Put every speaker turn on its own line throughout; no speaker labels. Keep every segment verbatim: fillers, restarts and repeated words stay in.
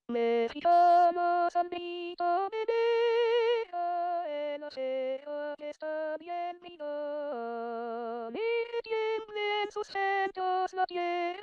Necesitamos Sandrito bebé, el aseo que está bien vivo. Ni que tiemblen sus centros la tierra,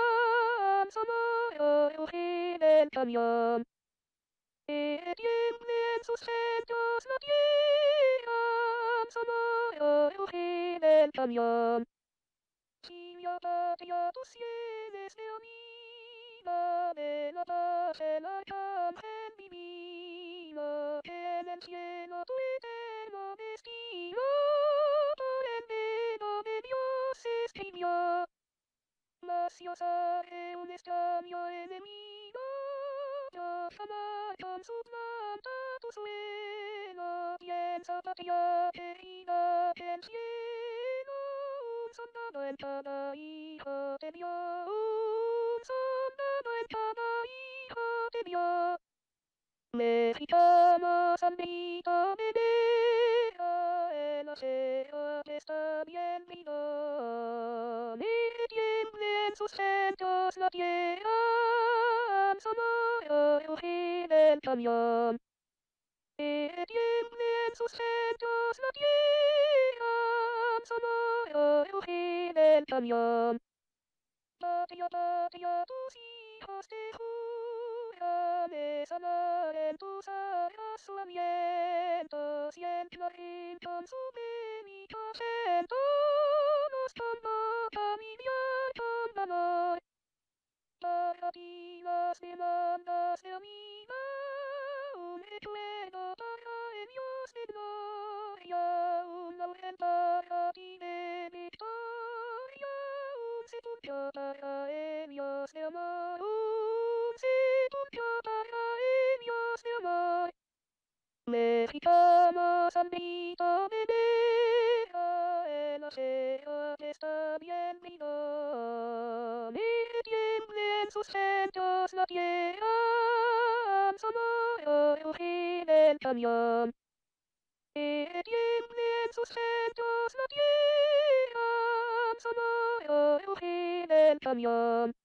sonoro rugir el camión. Ni que tiemblen sus centros la tierra, sonoro rugir el camión. Si mi patria tus sienes de amiga, de la paz el arcángel divino, que en el cielo tu eterno destino por el dedo de Dios escribió. Mas si osare un extraño enemigo, yo jamás con su planta tu suelo, piensa patria querida que el cielo un soldado en cada hijo te dio, un soldado en cada hijo te dio. Necesitamos Sandrito bebé, el aseo que está bien vivo. Ni que tiemblen sus centros la tierra, sonoro rugir el camión. Ni que tiemblen sus centros la tierra, sonoro rugir el camión. Patria, patria, tus hijos te juran exhalar en tus alas su aliento, siempre la con su bendito acento nos convoca a vivir con valor. Para ti las demandas de amiga, un recuerdo para ellos de gloria, un laurel para ti de victoria, un sepulcro para ellos de amor, un sepulcro para ellos de amor. Necesitamos Sandrito bebé, el aseo que está bien vivo. Ni que tiemblen sus centros la tierra, sonoro rugir el camión. Ni que tiemblen sus centros la tierra, sonoro rugir el camión.